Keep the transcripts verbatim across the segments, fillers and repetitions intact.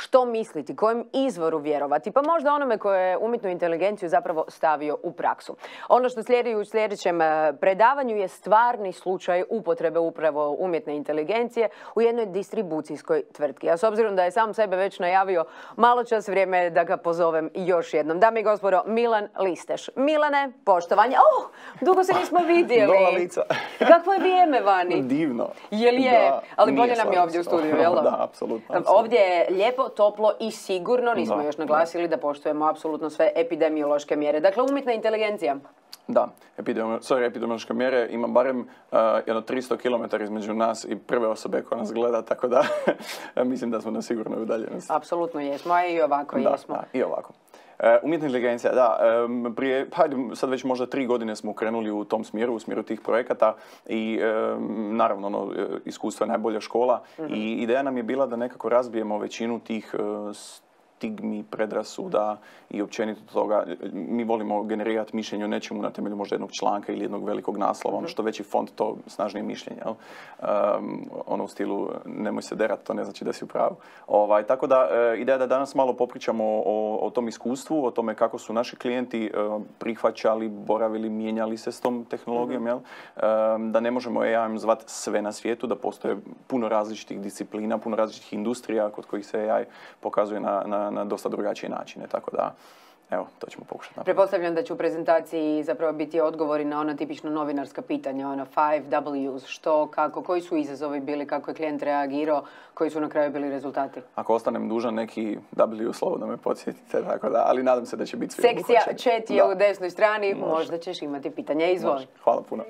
što misliti, kojem izvoru vjerovati, pa možda onome koje je umjetnu inteligenciju zapravo stavio u praksu. Ono što slijedi u sljedećem predavanju je stvarni slučaj upotrebe upravo umjetne inteligencije u jednoj distribucijskoj tvrtki. A s obzirom da je sam sebe već najavio, malo čas vrijeme je da ga pozovem još jednom. Dame i gospodo, Milan Listeš. Milane, poštovanje. Oh, dugo se nismo vidjeli. Nova lica. Kakvo je vrijeme vani? Divno. Jel je? Da, ali bolje nije nam je ovdje u studiju, jel? Da, apsolutno. apsolutno. Ovdje je lijepo, toplo i sigurno. Nismo Da, još naglasili da poštujemo apsolutno sve epidemiološke mjere. Dakle, umjetna inteligencija. Da, epidemi sorry, epidemiološke mjere ima barem uh, jedno tristo kilometara između nas i prve osobe koja nas gleda, tako da mislim da smo na sigurnoj udaljenosti. Apsolutno jesmo, a i ovako da, jesmo. Da, i ovako. Uh, umjetna inteligencija, da, um, prije, hajde, sad već možda tri godine smo krenuli u tom smjeru, u smjeru tih projekata i um, naravno, ono, iskustvo je najbolja škola mm-hmm. i ideja nam je bila da nekako razbijemo većinu tih uh, stigmi, predrasuda i općenito toga. Mi volimo generirati mišljenje o nečemu na temelju možda jednog članka ili jednog velikog naslova. Ono što veći font, to snažnije mišljenje. Jel? Um, ono u stilu nemoj se derat, to ne znači da si u pravu. Ovaj, tako da uh, ideja da danas malo popričamo o, o tom iskustvu, o tome kako su naši klijenti uh, prihvaćali, boravili, mijenjali se s tom tehnologijom. Jel? Um, da ne možemo A I-om zvati sve na svijetu, da postoje puno različitih disciplina, puno različitih industrija kod kojih se A I pokazuje na, na na dosta drugačije načine, tako da, evo, to ćemo pokušati napraviti. Pretpostavljam da će u prezentaciji zapravo biti odgovori na ona tipično novinarska pitanja, ona five W's, što, kako, koji su izazovi bili, kako je klijent reagirao, koji su na kraju bili rezultati. Ako ostanem dužan neki W, slobodno me podsjetite, tako da, ali nadam se da će biti svi Sekcija obuhvaćeni. chat je da. u desnoj strani, Može. možda ćeš imati pitanje. Izvoli. Može. Hvala puno.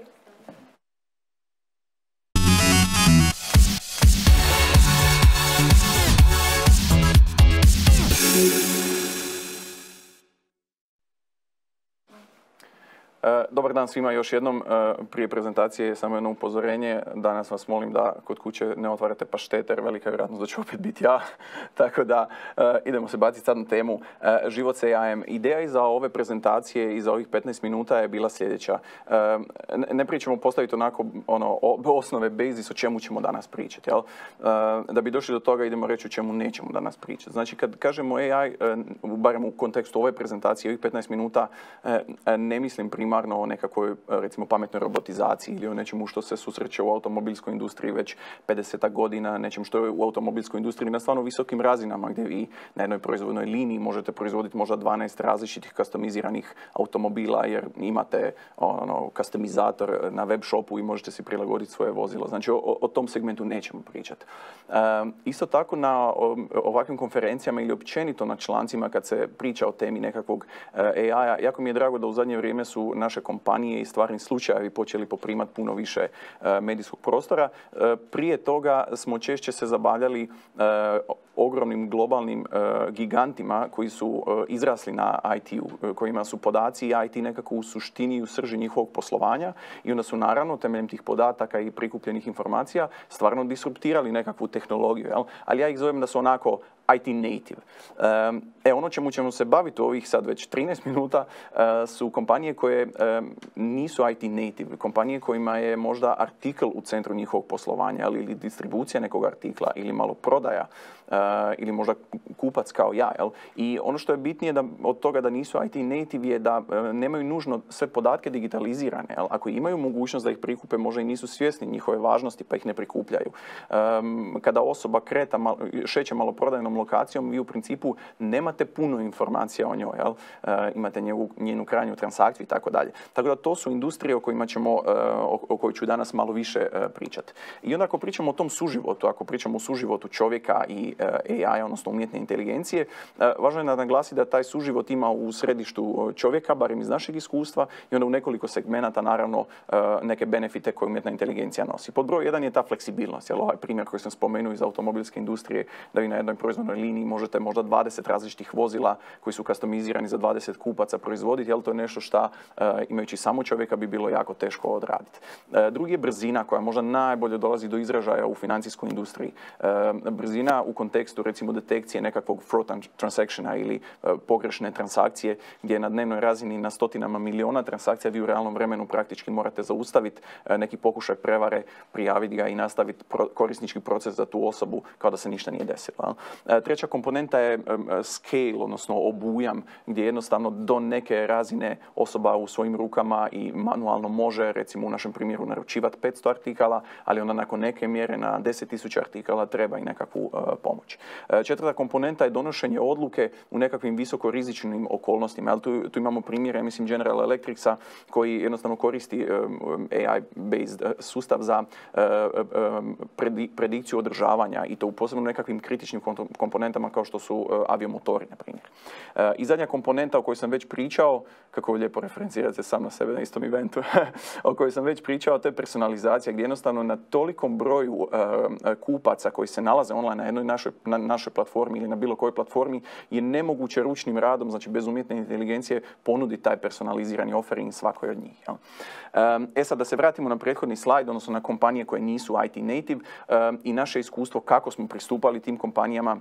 Dobar dan svima još jednom. Prije prezentacije samo jedno upozorenje. Danas vas molim da kod kuće ne otvarate paštete jer velika je vjerojatnost da ću opet biti ja. Tako da idemo se baciti sad na temu život s A I-em. Ideja iza ove prezentacije i za ovih petnaest minuta je bila sljedeća. Ne pričamo postaviti onako ono, osnove, basis o čemu ćemo danas pričati. Jel? Da bi došli do toga idemo reći o čemu nećemo danas pričati. Znači kad kažemo A I, barem u kontekstu ove prezentacije, ovih petnaest minuta, ne mislim primarno o nekakvoj, recimo, pametnoj robotizaciji ili o nečemu što se susreće u automobilskoj industriji već pedeset godina, nečem što je u automobilskoj industriji na stvarno visokim razinama gdje vi na jednoj proizvodnoj liniji možete proizvoditi možda dvanaest različitih customiziranih automobila jer imate ono, customizator na web shopu i možete si prilagoditi svoje vozilo. Znači o, o tom segmentu nećemo pričati. E, isto tako na o, ovakvim konferencijama ili općenito na člancima kad se priča o temi nekakvog A I-a, jako mi je drago da u zadnje vrijeme su naše kompanije i stvarni slučajevi počeli poprimati puno više uh, medijskog prostora. Uh, prije toga smo češće se zabavljali uh, ogromnim globalnim uh, gigantima koji su uh, izrasli na I T-u, uh, kojima su podaci i I T nekako u suštini i u srži njihovog poslovanja i onda su naravno temeljem tih podataka i prikupljenih informacija stvarno disruptirali nekakvu tehnologiju. Jel? Ali ja ih zovem da su onako I T native. Um, e, ono čemu ćemo se baviti u ovih sad već trinaest minuta uh, su kompanije koje um, nisu I T native, kompanije kojima je možda artikl u centru njihovog poslovanja ili distribucija nekog artikla ili malo prodaja uh, ili možda kupac kao ja. Jel? I ono što je bitnije da, od toga da nisu I T native je da uh, nemaju nužno sve podatke digitalizirane. Jel? Ako imaju mogućnost da ih prikupe, možda i nisu svjesni njihove važnosti pa ih ne prikupljaju. Um, kada osoba kreta, mal, šeće malo prodajnom lokacijom, vi u principu nemate puno informacija o njoj, jel? E, imate njegu, njenu krajnju transakciju i tako dalje. Tako da to su industrije o kojima ćemo, e, o, o kojoj ću danas malo više e, pričati. I onda ako pričamo o tom suživotu, ako pričamo o suživotu čovjeka i e, A I, odnosno umjetne inteligencije, e, važno je da naglasi da taj suživot ima u središtu čovjeka, barem iz našeg iskustva, i onda u nekoliko segmenata naravno e, neke benefite koje umjetna inteligencija nosi. Pod broj jedan je ta fleksibilnost, jel? Ovaj primjer koji sam spomenuo iz automobilske industrije, da vi na jednoj proizvodnoj liniji možete možda dvadeset različitih vozila koji su customizirani za dvadeset kupaca proizvoditi, jel to je nešto što uh, imajući samo čovjeka bi bilo jako teško odraditi. Uh, drugi je brzina koja možda najbolje dolazi do izražaja u financijskoj industriji. Uh, brzina u kontekstu kontekstu recimo detekcije nekakvog fraud transactiona ili pogrešne transakcije gdje na dnevnoj razini na stotinama miliona transakcija vi u realnom vremenu praktički morate zaustaviti neki pokušaj prevare, prijaviti ga i nastaviti korisnički proces za tu osobu kao da se ništa nije desilo. Treća komponenta je scale, odnosno obujam, gdje jednostavno do neke razine osoba u svojim rukama i manualno može, recimo u našem primjeru, naručivati petsto artikala, ali onda nakon neke mjere na deset tisuća artikala treba i nekakvu uh, pomoć. Uh, četvrta komponenta je donošenje odluke u nekakvim visokorizičnim okolnostima. Tu, tu imamo primjere, mislim, General Electricsa koji jednostavno koristi um, A I-based sustav za uh, um, predi, predikciju održavanja i to u posebno nekakvim kritičnim komponentama kao što su uh, aviomotori, na primjer. Uh, I zadnja komponenta o kojoj sam već pričao, kako lijepo referencirate sam na sebe na istom eventu, o kojoj sam već pričao, to je personalizacija, gdje jednostavno na tolikom broju uh, kupaca koji se nalaze online na jednoj našoj, na našoj platformi ili na bilo kojoj platformi je nemoguće ručnim radom, znači bez umjetne inteligencije, ponuditi taj personalizirani offering svakoj od njih. Jel? Um, e sad, da se vratimo na prethodni slajd, odnosno na kompanije koje nisu I T native um, i naše iskustvo kako smo pristupali tim kompanijama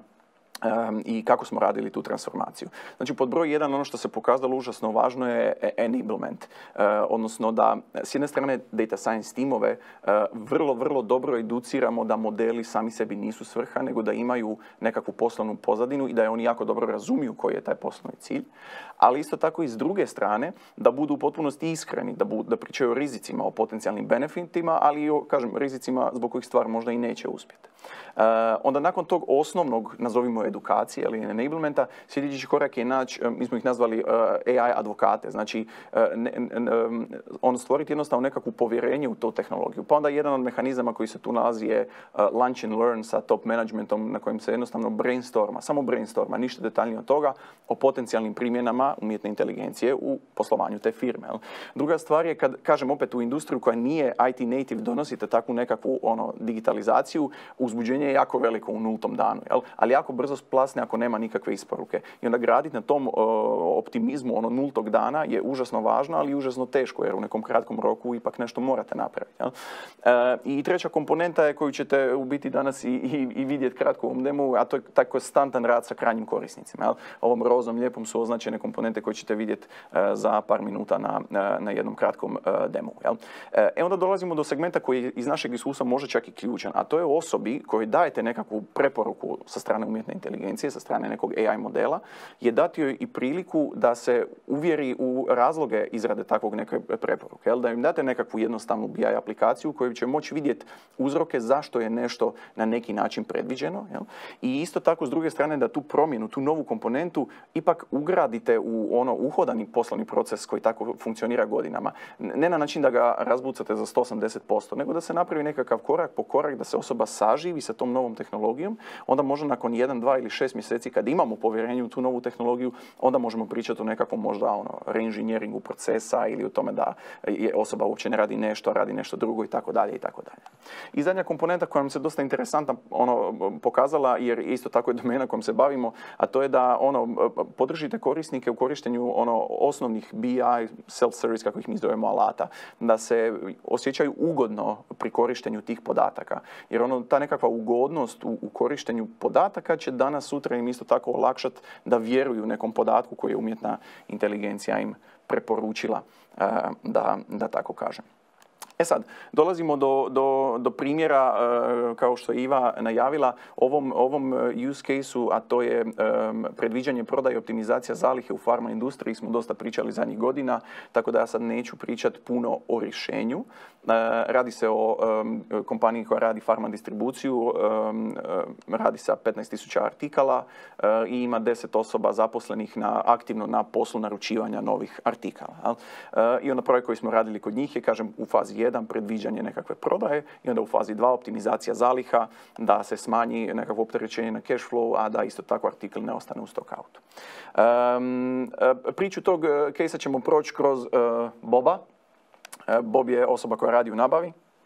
Um, i kako smo radili tu transformaciju. Znači, pod broj jedan, ono što se pokazalo užasno važno je enablement, uh, odnosno da s jedne strane data science timove uh, vrlo, vrlo dobro educiramo da modeli sami sebi nisu svrha, nego da imaju nekakvu poslovnu pozadinu i da je oni jako dobro razumiju koji je taj poslovni cilj, ali isto tako i s druge strane da budu u potpunosti iskreni, da, bu, da pričaju o rizicima, o potencijalnim benefitima, ali i o, kažem, rizicima zbog kojih stvar možda i neće uspjeti. Uh, onda nakon tog osnovnog, nazovimo edukacije ili enablementa, sljedeći korak je naći, mi smo ih nazvali uh, A I advokate, znači uh, ne, ne, on stvoriti jednostavno nekakvu povjerenje u tu tehnologiju. Pa onda jedan od mehanizama koji se tu nalazi je uh, lunch and learn sa top managementom na kojem se jednostavno brainstorma, samo brainstorma, ništa detaljnije od toga, o potencijalnim primjenama umjetne inteligencije u poslovanju te firme. Jel? Druga stvar je, kad kažem opet u industriju koja nije I T native, donosite takvu nekakvu ono, digitalizaciju, uzbuđenje je jako veliko u nultom danu, jel? Ali jako brzo splasne ako nema nikakve isporuke. I onda graditi na tom uh, optimizmu ono nultog dana je užasno važno, ali i užasno teško, jer u nekom kratkom roku ipak nešto morate napraviti. Jel? Uh, I treća komponenta je koju ćete u biti danas i, i, i vidjeti kratko u ovom demu, a to je taj konstantan rad sa krajnjim korisnicima. Jel? Ovom rozom lijepom su označene komponente koje ćete vidjeti uh, za par minuta na, na, na jednom kratkom uh, demu. Jel? Uh, e onda dolazimo do segmenta koji iz našeg iskustva može čak i ključan, a to je osobi koji dajete nekakvu preporuku sa strane umjetne inteligencije, sa strane nekog A I modela, je dati joj i priliku da se uvjeri u razloge izrade takvog neke preporuke. Jel? Da im date nekakvu jednostavnu B I aplikaciju koju će moći vidjeti uzroke zašto je nešto na neki način predviđeno. Jel? I isto tako s druge strane da tu promjenu, tu novu komponentu ipak ugradite u ono uhodani poslovni proces koji tako funkcionira godinama. Ne na način da ga razbucate za sto osamdeset posto, nego da se napravi nekakav korak po korak, da se osoba saživi sa tom novom tehnologijom, onda možda nakon jedan, dva ili šest mjeseci kad imamo povjerenje u tu novu tehnologiju, onda možemo pričati o nekakvom možda ono reinženjeringu procesa ili o tome da je osoba uopće ne radi nešto, a radi nešto drugo i tako dalje i tako dalje. I zadnja komponenta koja nam se dosta interesantna ono pokazala, jer isto tako je domena kojom se bavimo, a to je da ono podržite korisnike u korištenju ono osnovnih B I, self-service, kako ih mi zovemo, alata, da se osjećaju ugodno pri korištenju tih podataka. Jer ono, ta nekakva ugodnost u, u korištenju podataka će danas sutra im isto tako olakšati da vjeruju nekom podatku koji je umjetna inteligencija im preporučila, uh, da, da tako kažem. E sad, dolazimo do, do, do primjera, uh, kao što je Iva najavila, ovom, ovom use case-u, a to je um, predviđanje prodaje i optimizacija zalihe u farma industriji, smo dosta pričali zadnjih godina, tako da ja sad neću pričati puno o rješenju. Uh, radi se o um, kompaniji koja radi farma distribuciju, um, uh, radi sa petnaest tisuća artikala uh, i ima deset osoba zaposlenih na, aktivno na poslu naručivanja novih artikala. Uh, I onda projekt koji smo radili kod njih je, kažem, u fazi jedan predviđanje nekakve prodaje i onda u fazi dva optimizacija zaliha, da se smanji nekakvo opterećenje na cash flow, a da isto tako artikl ne ostane u stockoutu. Um, priču tog case-a ćemo proći kroz uh, Boba. Uh, Bob je osoba koja radi u nabavi,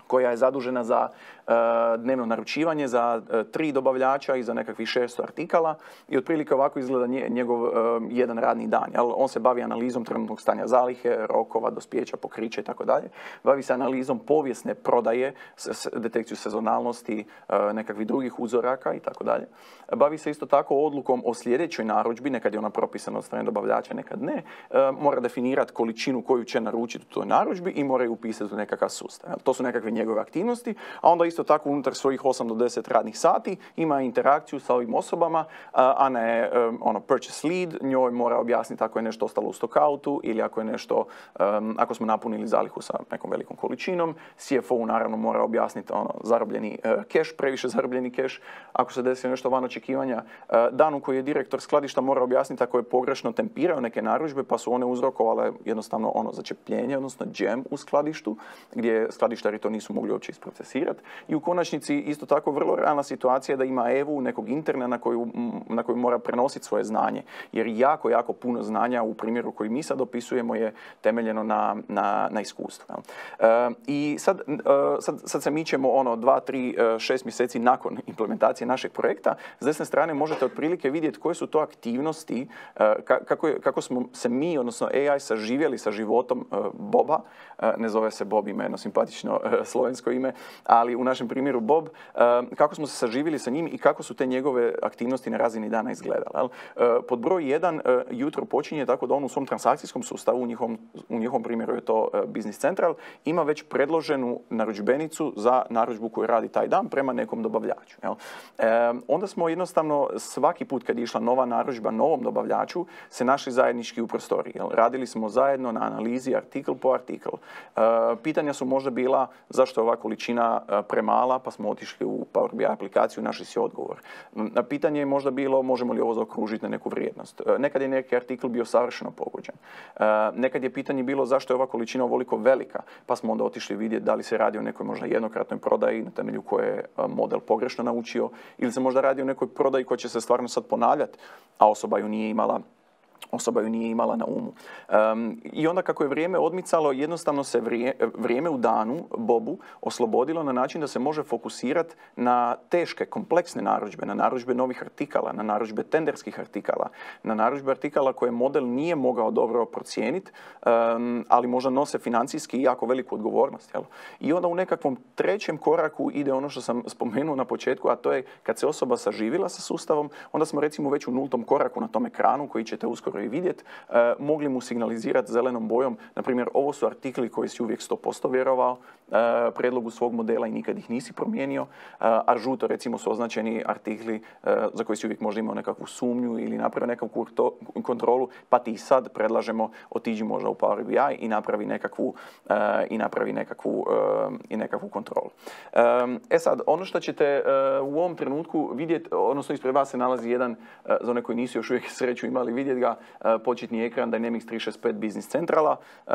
koja je zadužena za uh, dnevno naručivanje, za uh, tri dobavljača i za nekakvih šest artikala i otprilike ovako izgleda nje, njegov uh, jedan radni dan. Jel? On se bavi analizom trenutnog stanja zalihe, rokova, dospijeća, pokrića i tako dalje. Bavi se analizom povijesne prodaje, s, detekciju sezonalnosti, uh, nekakvih drugih uzoraka i tako dalje. Bavi se isto tako odlukom o sljedećoj narudžbi, nekad je ona propisana od strane dobavljača, nekad ne. Uh, mora definirati količinu koju će naručiti u toj narudžbi i mora ju upisati u nekakav sustav. Jel? To su nekakve njegove aktivnosti, a onda isto tako unutar svojih osam do deset radnih sati ima interakciju sa ovim osobama, a ne um, ono purchase lead, njoj mora objasniti ako je nešto ostalo u stockoutu ili ako je nešto, um, ako smo napunili zalihu sa nekom velikom količinom. C F O naravno mora objasniti ono zarobljeni uh, keš, previše zarobljeni keš, ako se desi nešto van očekivanja. Uh, Danu koji je direktor skladišta mora objasniti ako je pogrešno tempirao neke narudžbe pa su one uzrokovale jednostavno ono začepljenje, odnosno džem u skladištu, gdje skladištari to nisu mogli uopće isprocesirati. I u konačnici isto tako vrlo realna situacija da ima Evu, nekog interna na koju, na koju mora prenositi svoje znanje. Jer jako, jako puno znanja u primjeru koji mi sad opisujemo je temeljeno na, na, na iskustvu. Uh, I sad, uh, sad, sad se mičemo ono dva, tri, šest mjeseci nakon implementacije našeg projekta. S desne strane možete otprilike vidjeti koje su to aktivnosti, uh, kako, je, kako smo se mi, odnosno A I, saživjeli sa životom uh, Boba. Uh, ne zove se Bob, ima jedno simpatično uh, slovensko ime, ali u našem primjeru Bob, uh, kako smo se saživjeli sa njim i kako su te njegove aktivnosti na razini dana izgledale. Uh, pod broj jedan, uh, jutro počinje tako da on u svom transakcijskom sustavu, u njihovom, u njihovom primjeru je to uh, Business Central, ima već predloženu narudžbenicu za narudžbu koju radi taj dan prema nekom dobavljaču. Jel? Uh, onda smo jednostavno svaki put kad je išla nova narudžba novom dobavljaču se našli zajednički u prostoriji. Jel? Radili smo zajedno na analizi artikl po artikl. Uh, pitanja su možda bila zašto je ova količina uh, premala, pa smo otišli u Power B I aplikaciju i našli si odgovor. Na pitanje je možda bilo možemo li ovo zaokružiti na neku vrijednost. Uh, nekad je neki artikl bio savršeno pogođen. Uh, nekad je pitanje bilo zašto je ova količina ovoliko velika, pa smo onda otišli vidjeti da li se radi o nekoj možda jednokratnoj prodaji na temelju koje je uh, model pogrešno naučio ili se možda radi o nekoj prodaji koja će se stvarno sad ponavljati, a osoba ju nije imala osoba ju nije imala na umu. Um, I onda kako je vrijeme odmicalo, jednostavno se vrije, vrijeme u danu Bobu oslobodilo na način da se može fokusirati na teške, kompleksne narudžbe, na narudžbe novih artikala, na narudžbe tenderskih artikala, na narudžbe artikala koje model nije mogao dobro procijeniti, um, ali možda nose financijski jako veliku odgovornost. Jel? I onda u nekakvom trećem koraku ide ono što sam spomenuo na početku, a to je kad se osoba saživila sa sustavom, onda smo recimo već u nultom koraku na tom ekranu koji ćete uskoro i vidjeti, eh, mogli mu signalizirati zelenom bojom, na primjer, ovo su artikli koji si uvijek sto posto vjerovao eh, predlogu svog modela i nikad ih nisi promijenio, eh, a žuto recimo su označeni artikli eh, za koji si uvijek možda imao nekakvu sumnju ili napravio nekakvu kontrolu, pa ti sad predlažemo otiđi možda u Power B I i napravi nekakvu, eh, i napravi nekakvu, eh, i nekakvu kontrolu. Eh, e sad, ono što ćete eh, u ovom trenutku vidjeti, odnosno ispred vas se nalazi jedan, eh, za one koji nisu još uvijek sreću imali vidjeti ga, početni ekran Dynamics tri šezdeset pet Business Centrala,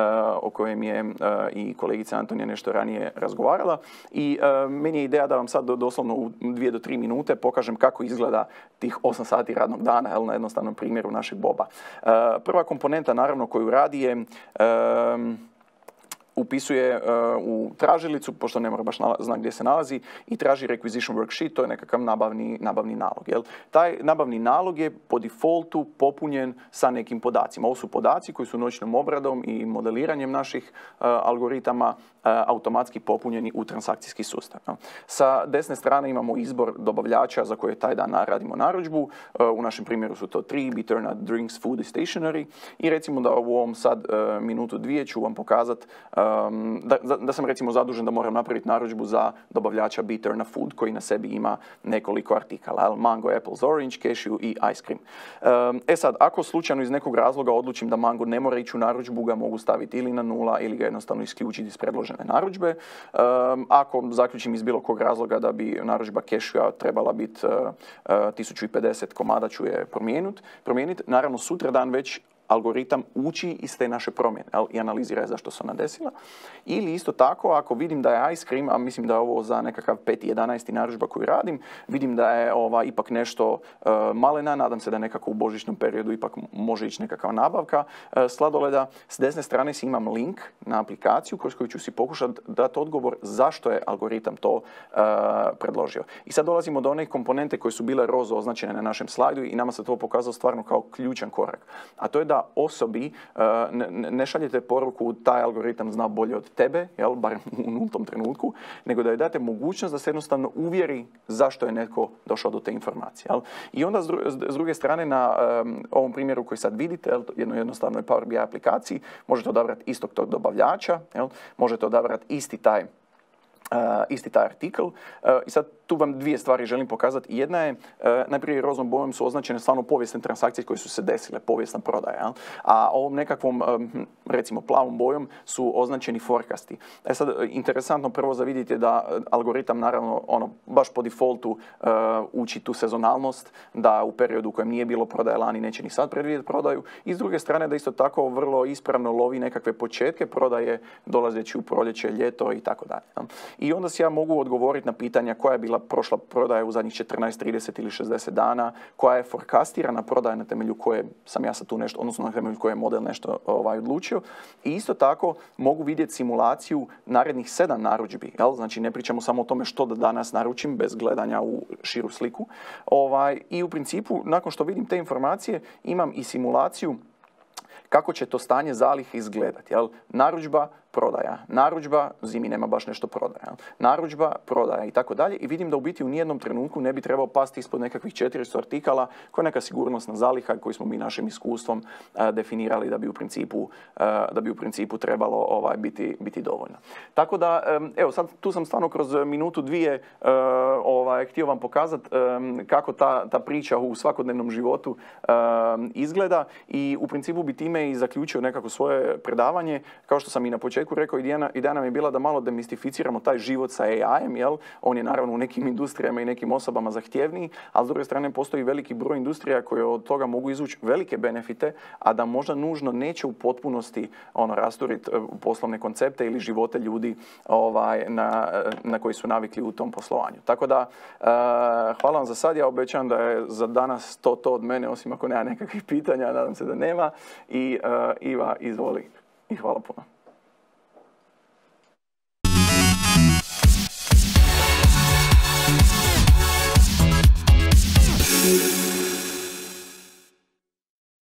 o kojem je i kolegica Antonija nešto ranije razgovarala. I meni je ideja da vam sad doslovno u dvije do tri minute pokažem kako izgleda tih osam sati radnog dana, jel, na jednostavnom primjeru našeg Boba. Prva komponenta naravno koju radi je upisuje uh, u tražilicu, pošto ne mora baš znati gdje se nalazi, i traži requisition worksheet, to je nekakav nabavni, nabavni nalog. Jel? Taj nabavni nalog je po defaultu popunjen sa nekim podacima. Ovo su podaci koji su noćnom obradom i modeliranjem naših uh, algoritama uh, automatski popunjeni u transakcijski sustav. Jel? Sa desne strane imamo izbor dobavljača za koje taj dan radimo narudžbu. Uh, u našem primjeru su to tri, Biterna, Drinks, Food i Stationery. I recimo da u ovom sad uh, minutu dvije ću vam pokazati Um, da, da sam recimo zadužen da moram napraviti narudžbu za dobavljača Biterna Food koji na sebi ima nekoliko artikala, mango, apples, orange, cashew i ice cream. Um, e sad, ako slučajno iz nekog razloga odlučim da mango ne mora ići u narudžbu, ga mogu staviti ili na nula ili ga jednostavno isključiti iz predložene narudžbe. Um, ako zaključim iz bilo kog razloga da bi narudžba cashewa trebala biti uh, uh, tisuću pedeset komada, ću je promijeniti. Promijenit. Naravno, sutra dan već algoritam uči iz te naše promjene, jel, i analizira zašto se ona desila. Ili isto tako, ako vidim da je ice cream, a mislim da je ovo za nekakav peti jedanaesti narudžba koju radim, vidim da je ova, ipak nešto uh, malena, nadam se da nekako u božićnom periodu ipak može ići nekakva nabavka uh, sladoleda. S desne strane si imam link na aplikaciju kroz koju ću si pokušati dati odgovor zašto je algoritam to uh, predložio. I sad dolazimo do one komponente koje su bile rozo označene na našem slajdu i nama se to pokazalo stvarno kao ključan korak. A to je da osobi uh, ne, ne šaljete poruku taj algoritam zna bolje od tebe, jel, barem u nultom trenutku, nego da joj date mogućnost da se jednostavno uvjeri zašto je netko došao do te informacije. Jel. I onda s, dru, s druge strane na um, ovom primjeru koji sad vidite, jel, jedno jednostavnoj Power B I aplikaciji, možete odabrati istog tog dobavljača, jel, možete odabrati isti taj Uh, isti taj artikl. Uh, I sad tu vam dvije stvari želim pokazati. Jedna je, uh, najprije rozom bojom su označene stvarno povijesne transakcije koje su se desile, povijesna prodaja. Jel? A ovom nekakvom, um, recimo plavom bojom, su označeni forecasti. E sad, interesantno prvo za vidjeti da algoritam naravno ono, baš po defaultu uh, uči tu sezonalnost, da u periodu u kojem nije bilo prodaje lani neće ni sad predvidjeti prodaju. I s druge strane da isto tako vrlo ispravno lovi nekakve početke prodaje dolazeći u proljeće, ljeto i tako dalje. I onda si ja mogu odgovoriti na pitanja koja je bila prošla prodaja u zadnjih četrnaest, trideset ili šezdeset dana, koja je forecastirana prodaja na temelju koje sam ja sad tu nešto, odnosno na temelju koje je model nešto ovaj, odlučio. I isto tako mogu vidjeti simulaciju narednih sedam narudžbi. Jel? Znači ne pričamo samo o tome što da danas naručim bez gledanja u širu sliku. Ovaj, I u principu, nakon što vidim te informacije, imam i simulaciju kako će to stanje zalihe izgledati. Jel? Narudžba, prodaja. Narudžba, zimi nema baš nešto prodaja. Narudžba, prodaja i tako dalje. I vidim da u biti u nijednom trenutku ne bi trebao pasti ispod nekakvih četiristo artikala koja je neka sigurnosna zaliha koju smo mi našim iskustvom uh, definirali da bi u principu, uh, da bi u principu trebalo ovaj, biti, biti dovoljno. Tako da, um, evo sad tu sam stvarno kroz minutu dvije uh, ovaj, htio vam pokazati um, kako ta, ta priča u svakodnevnom životu um, izgleda i u principu bi time i zaključio nekako svoje predavanje. Kao što sam i na početku rekao, ideja, ideja nam je bila da malo demistificiramo taj život sa A I-em, jel? On je naravno u nekim industrijama i nekim osobama zahtjevniji, a s druge strane postoji veliki broj industrija koje od toga mogu izvući velike benefite, a da možda nužno neće u potpunosti ono, rasturiti poslovne koncepte ili živote ljudi ovaj, na, na koji su navikli u tom poslovanju. Tako da, uh, hvala vam za sad, ja obećam da je za danas to to od mene, osim ako nema nekakvih pitanja, nadam se da nema. I uh, Iva, izvoli. I hvala puno. Thank you.